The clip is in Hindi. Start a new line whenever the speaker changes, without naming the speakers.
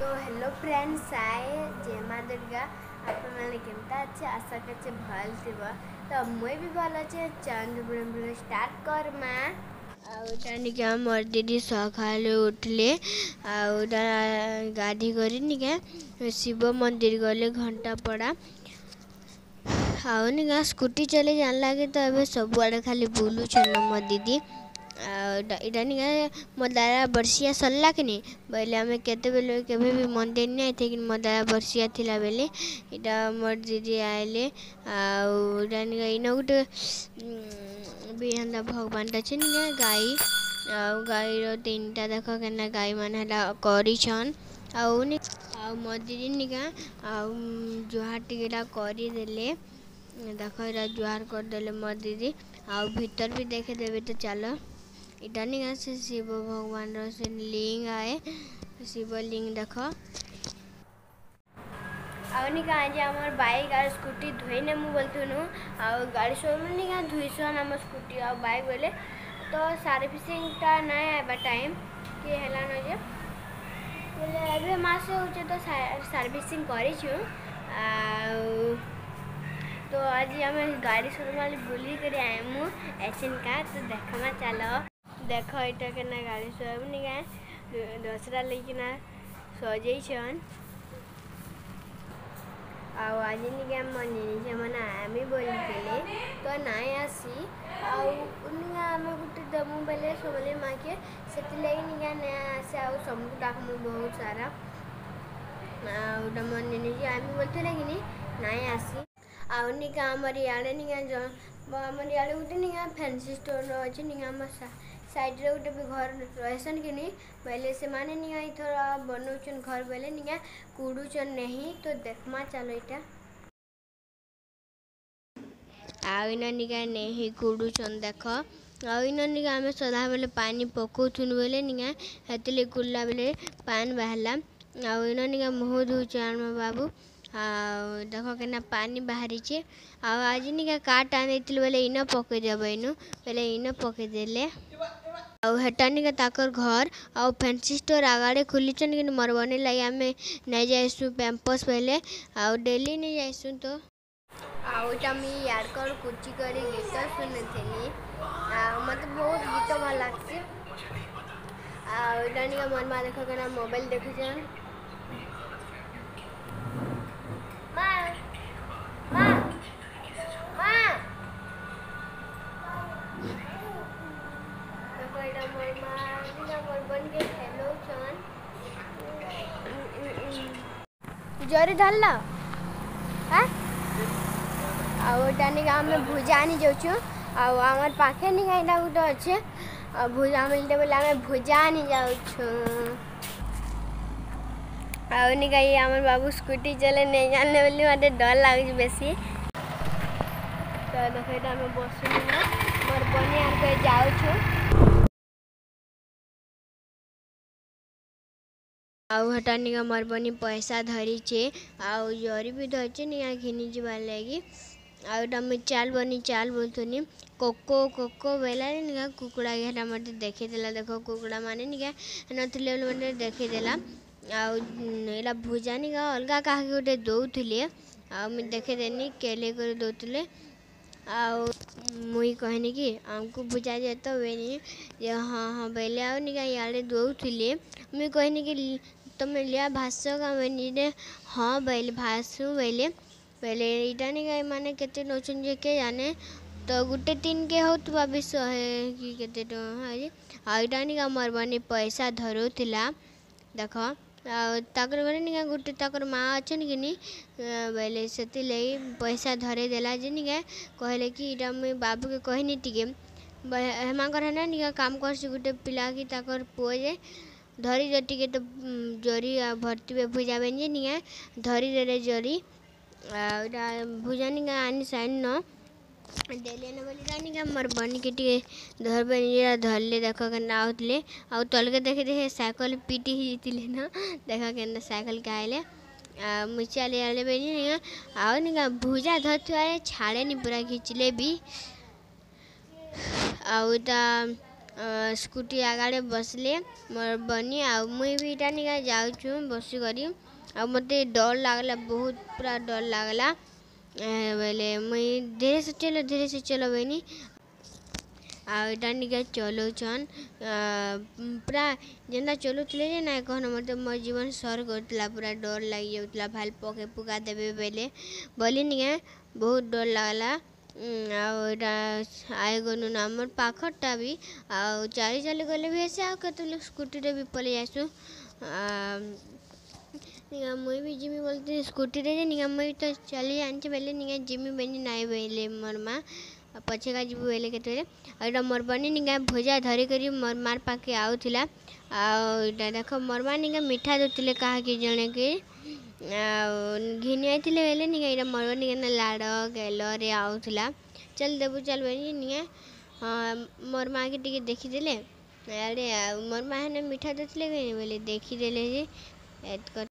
तो हेलो फ्रेंड्स आए जय माँ दुर्गा आप मैंने केमता अच्छे आशा करछे भल थिबा तो मुई भी भल अच्छे चंद वीडियो स्टार्ट कर माँ आनिका मोर दीदी सकाले उठले गाधी कर शिव मंदिर गले घंटा पड़ा आउनिका स्कूटी चले जान लगे तो अबे सब आड़े खाली बुलूछन मो दीदी इटा निका मो दादा बर्षिया सरला कि नहीं बोले आम केते बेले केबे भी मंदिर नहीं आए थे कि मो दादा बर्षिया थिला बेले इटा मोर दीदी आइले आटा निका इन गोटे भी हंदा भगवान अच्छे निका गाई गाईर तीनटा देख के गाई मान करिछन मो दीदी निका जुहार टिकेटा करदेले देख इटा जुहार करदेले मो दीदी भीतर भी देखे देवे तो चलो इटा निका से शिव भगवान से लिंग आए शिवलिंग देख आनिका आज आम बाइक और स्कूटी धोई नेमु बोलथुनु गाड़ी शोरूम निका धुईसन आम स्कूटी और बाइक बोले तो सर्विसिंगटा नहीं आवा टाइम कि है जे बोले एबे मासे होचे तो सर्विसिंग करिछु तो आज आम गाड़ी शोरूम वाली बुली कर आएमु एचएन का तो देखमा चलो देख इटा के ना गाड़ी शोरूम निका दसरा लेकिन सजेछन आज निका मन मैंने आम बोलते तो नाई आसी आम गोटे दमु बेले सबले माँ के से निका नहीं आसे सबको डाकमु बहुत सारा मन आम बोलते कि नाई आसी आनिका आमर इे निका आमर इे गोटे निका फैंसी स्टोर अच्छे निका साइड रे गोटे भी घर रहसन कि नहीं बोले से माने निका इथर बनाऊन घर बोले निका कुड़ुचन नहीं तो देखमा चलो इटा आईना निका नहीं कुड़ुचन देख आईना निका आम सदा बेले पानी पकाउन बोले निका हेतले कुल्ला बेले पान बाहरला आईना निका मुह धोचे आम बाबू देख के पानी बाहरी आज निका काट आने बोले इन पकईदेव इन बोले इन पकईदेले हेटा निका ताकर घर आ फैंसी स्टोर आगाड़े खुलीचन कि मोर बने लगे आम नहीं जाइसु पैंपस पहले डेली नहीं जाइसु तो आउटा मुझे यारकर कुची कर गीत शुणी मत बहुत गीत भल लगे आटा निका मन माँ देख के मोबाइल देखुन जरी धरल आटा निका आम भुजा आनी जाऊँ आमर पाखे निका यहाँ गोटे अच्छे भुजा मिलते बोले आम भुजा आनी जाऊँ निका ये आम बाबू स्कूटी चले नहीं जानले बोली मत डर लगे बेसी तो देख आम बसुन मोर बनी आर जाऊँ हटा निका मोर बनी पैसा धरीचे जरी भी धरचे निका घिनी जावार लगी आटा मुझे चाल बनी चाल बोलथुनी कोको कोको बेला निका कुकुड़ा घाटा मत देखेदेला देख कुकुड़ा माने निका नथिले मत देखेदेला आला भुजा निका अलगा क्या गोटे दौले मुझे देखेदेनी केले कर दौले मुई कहनी कि आमको बुझा जाए तो बेनी हाँ हाँ बेले आ निका इे दौले मुई कहनी कि तुम लिया भाष का बेनी हाँ बेले भाषु बेले बेले इटा निका माने केते नौचन जे के जाने तो गोटे तीन के हो तो भाभी 100 कि केते आईटा निका मोर बनी पैसा धरुला देख ताकर घरे निका गोटे ताकर माँ अच्छन कि नहीं बोले से पैसा धरे देला जे निका कहले कि इटा मुझे बाबू के कहनी टिके हेमाकर है ना निका काम कर गोटे पिला कि ताकर पुओ जे धरी दे टिके तो जरी भर्ती भुजा बेन जे निका धरी दे जरी भुजा निका आनी साइन न डेली न बोली निका मोर बनी के टे धर बनी धरले देख के नाउले आ तल के देखे देखे साइकिल पीटी ही ना देख के साइकिल के आइले मुचाले आले बेनी निका आओ निका भुजा धरते छाड़े नहीं पूरा खिंचले भी आउटा स्कूटी आगाड़े बसले मोर बनी आ मुई भी इटा निका जाऊँ बसी करी आ मते डर लागला बहुत पूरा डर लागला बोले मुई धीरे से चलो बनी आ इटा निका चलौछन पूरा जेन्ता चलुले जे ना कहना मते मोर जीवन स्वर्ग होतला पूरा डर लगी जाउतला भाल पके पुका देबे बेले बोली निका बहुत डर लागला आउटा आए गनु ना मोर पाखरटा भी आ चाली चाली गले भी ऐसे आ कत लोग स्कूटी रे भी पले आसु निका मुई भी जिमी बोलते स्कूटी रे जे निका मुई तो चली आनचे बेले निका जिमी बेनी नाई बेले मोर माँ पछे का जीबू बेले केतरे आइटा मोर बनी निका भोजा धरी करी मोर मार पाके आउथिला आइटा देखो मोर माँ निका मिठा दोतिले कहा कि जणे के घिनी आइथिले बेले निका इटा मोर बनी निका लाड़ गेलो रे आउथिला चल देबू चल बेनी निका मोर माँ के टिके देखी देले अरे मोर माँ ने मिठा दोतिले बेले देखी देले जे